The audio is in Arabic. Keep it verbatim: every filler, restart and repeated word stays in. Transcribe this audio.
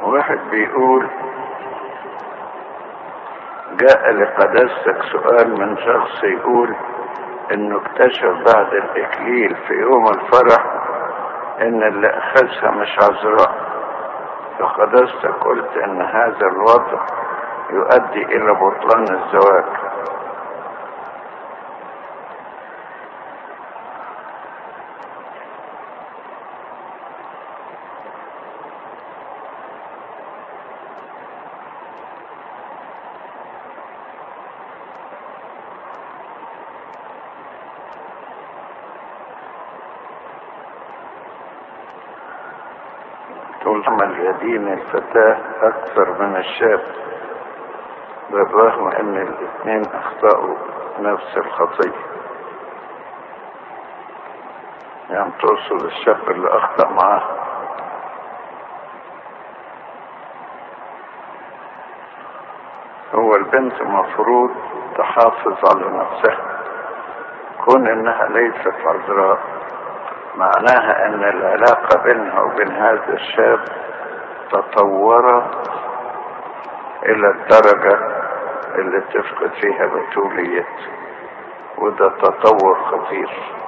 واحد بيقول: جاء لقداستك سؤال من شخص يقول انه اكتشف بعد الاكليل في يوم الفرح ان اللي اخذها مش عذراء، فقداستك قلت ان هذا الوضع يؤدي الى بطلان الزواج. تعمل يدين الفتاة أكثر من الشاب بالرغم أن الاثنين أخطأوا نفس الخطية. يعني توصل الشاب اللي أخطأ معاه. هو البنت مفروض تحافظ على نفسها، كون إنها ليست عذراء معناها ان العلاقة بينها وبين هذا الشاب تطورت الى الدرجة اللي تفقد فيها بتولية، وده تطور خطير.